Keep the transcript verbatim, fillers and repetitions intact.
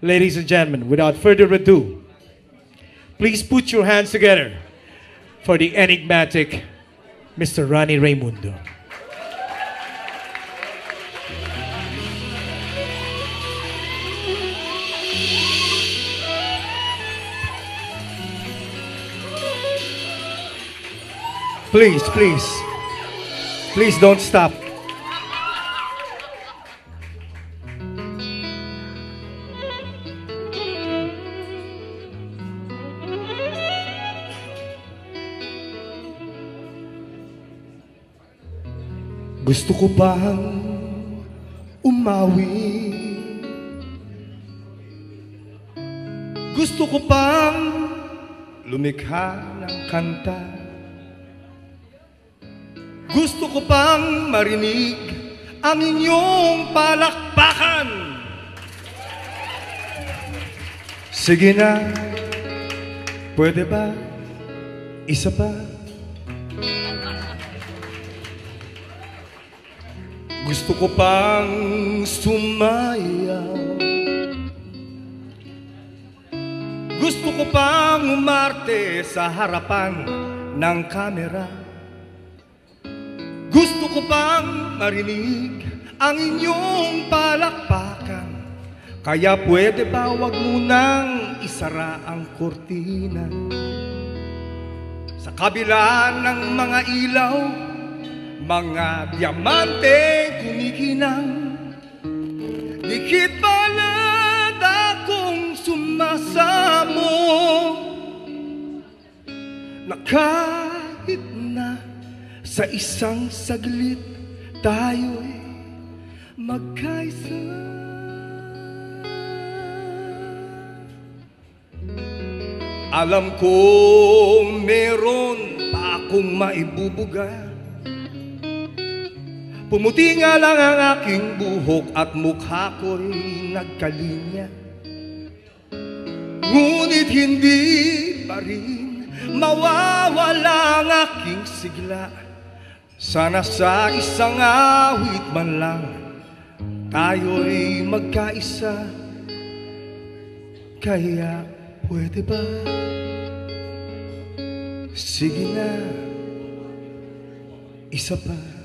Ladies and gentlemen, without further ado, please put your hands together for the enigmatic Mister Rannie Raymundo. Please, please, please don't stop. Gusto ko bang umawi? Gusto ko bang lumikha ng kanta? Gusto ko bang marinig ang inyong palakpakan? Sige na, pwede ba? Isa pa? Gusto ko pang sumayaw. Gusto ko pang umarte sa harapan ng kamera. Gusto ko pang marinig ang inyong palakpakan. Kaya pwede ba wag munang isara ang kurtina? Sa kabila ng mga ilaw, mga diamante kumikinang, dikit palad akong sumasamo, na kahit na sa isang saglit tayo'y magkaisa. Alam ko meron pa akong maibubuga. Pumuti nga lang ang aking buhok at mukha ko'y nagkalinya. Ngunit hindi pa rin mawawala ang aking sigla. Sana sa isang awit man lang tayo'y magkaisa. Kaya pwede ba? Sige na, isa pa.